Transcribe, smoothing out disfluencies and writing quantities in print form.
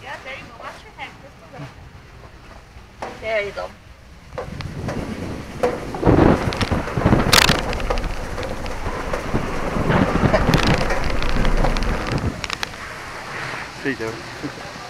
Yeah, there you go. Watch your head just a little bit. There you go. See you.